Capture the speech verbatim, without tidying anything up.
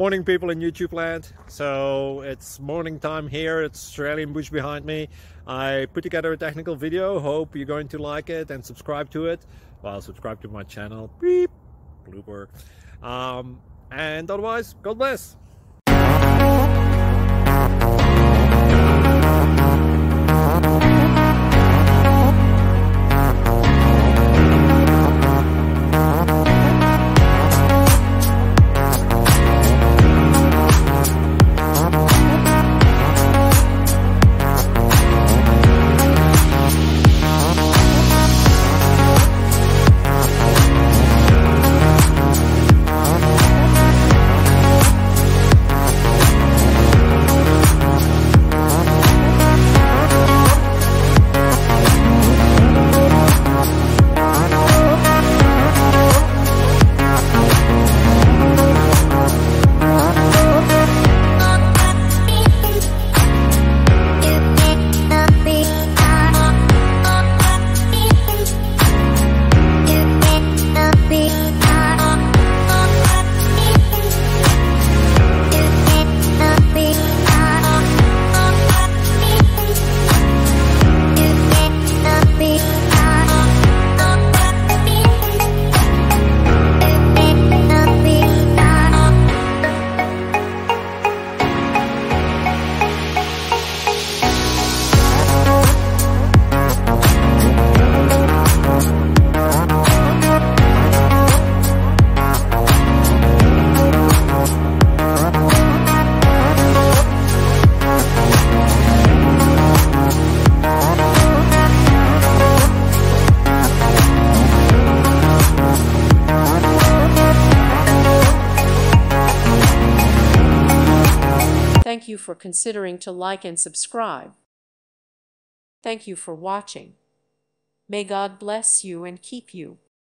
Morning, people in YouTube land. So it's morning time here. It's Australian bush behind me. I put together a technical video. Hope you're going to like it and subscribe to it. Well, subscribe to my channel. Beep. Blooper. Um, and otherwise, God bless. Thank you for considering to like and subscribe. Thank you for watching. May God bless you and keep you.